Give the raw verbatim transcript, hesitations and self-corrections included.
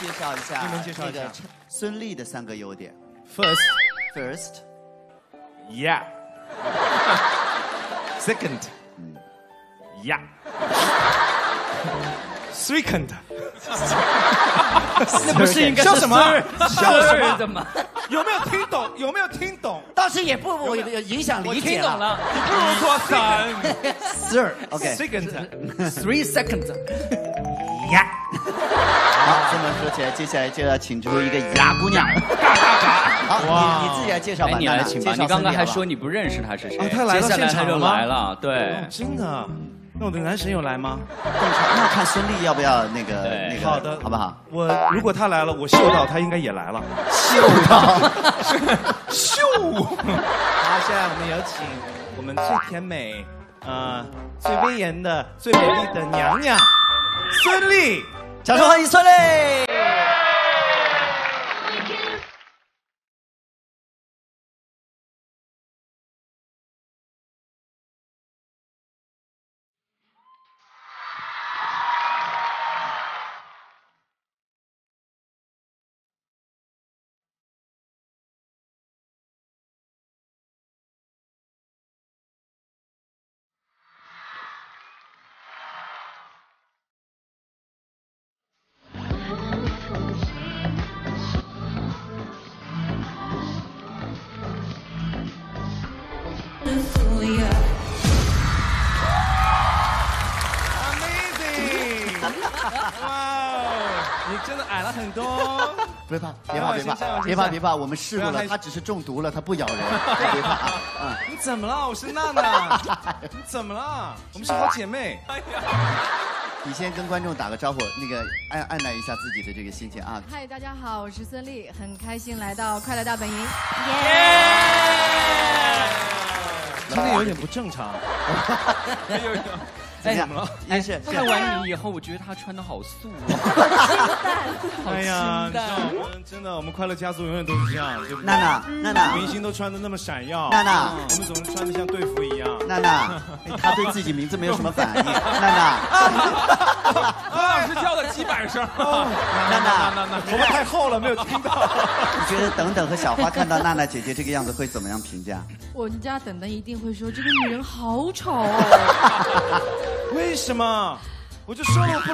介绍一下， 你们介绍一下孙俪的三个优点。 First, first, yeah. Second, yeah. Second. 那不是应该笑什么？笑什么？ 怎么？ 有没有听懂？有没有听懂？ 倒是也不我影响理解了。 了， 你不如说三。 Sir, OK. Second, three seconds. Yeah. 好，这么说起来，接下来就要请出一个哑姑娘。好，你你自己来介绍吧。 你来请吧。你刚刚还说你不认识他是谁？ 他来到现场了吗？ 来了，对。 真的。那我的男神有来吗？ 那看孙俪要不要那个那个？ 好的， 好不好？ 我如果他来了，我嗅到他应该也来了。 嗅到， 嗅。好，现在我们有请我们最甜美、呃最威严的、最美丽的娘娘孙俪， 掌声欢迎孙俪。 Amazing！ 哇，你真的矮了很多。 别怕，别怕，别怕，别怕，别怕，我们试过了，他只是中毒了，他不咬人，别怕。 嗯，你怎么了？我是娜娜。你怎么了？我们是好姐妹。哎呀， 你先跟观众打个招呼，那个按按捺一下自己的这个心情啊。 嗨，大家好，我是孙俪，很开心来到快乐大本营。 耶！今天有点不正常。 哎呦呦。哎呀， 哎是看完你以后，我觉得他穿的好素啊， 哎呀，你知道我们真的，我们快乐家族永远都是这样，对不对？ 娜娜，娜娜， 明星都穿的那么闪耀， 娜娜， 我们总是穿的像队服一样。 娜娜，她对自己名字没有什么反应。娜娜， 何老师叫的几百声。 娜娜， 娜娜，头发太厚了，没有听到。 你觉得等等和小花看到娜娜姐姐这个样子会怎么样评价？ 我们家等等一定会说这个女人好丑哦。 为什么？我就说了。